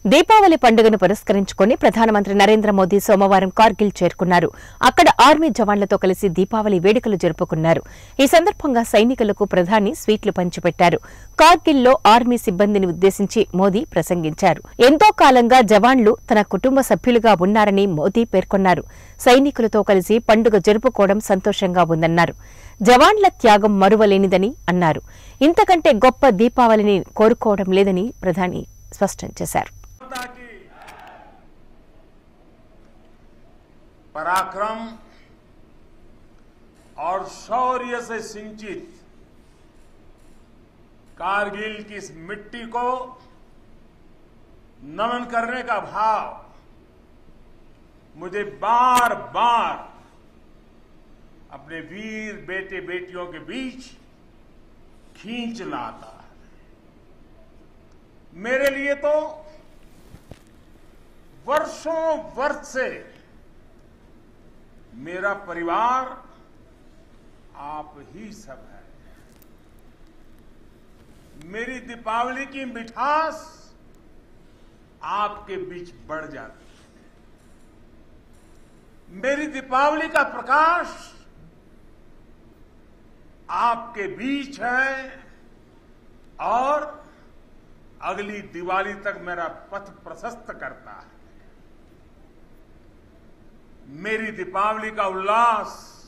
దీపావళి పండుగను పురస్కరించుకుని ప్రధానమంత్రి నరేంద్ర మోదీ సోమవారం కార్గిల్ చేరుకున్నారు. అక్కడ ఆర్మీ జవాన్లతో కలిసి దీపావళి వేడుకలు జరుపుకున్నారు. ఈ సందర్భంగా సైనికులకు ప్రధాని స్వీట్లు పంచిపెట్టారు. కార్గిల్లో ఆర్మీ సిబ్బందిని ఉద్దేశించి మోదీ ప్రసంగించారు. ఎంతో కాలంగా జవాన్లు తన కుటుంబ సభ్యులుగా ఉన్నారని మోదీ పేర్కొన్నారు. సైనికులతో కలిసి పండుగ జరుపుకోవడం సంతోషంగా ఉందన్నారు. జవాన్ల త్యాగం మరువలేనిదని అన్నారు. ఇంతకంటే గొప్ప దీపావళిని కోరుకోవడం లేదని ప్రధాని స్పష్టం చేశారు. पराक्रम और शौर्य से सिंचित कारगिल की इस मिट्टी को नमन करने का भाव मुझे बार बार अपने वीर बेटे बेटियों के बीच खींच लाता है। मेरे लिए तो वर्षों वर्ष से मेरा परिवार आप ही सब है। मेरी दीपावली की मिठास आपके बीच बढ़ जाती है। मेरी दीपावली का प्रकाश आपके बीच है और अगली दिवाली तक मेरा पथ प्रशस्त करता है। मेरी दीपावली का उल्लास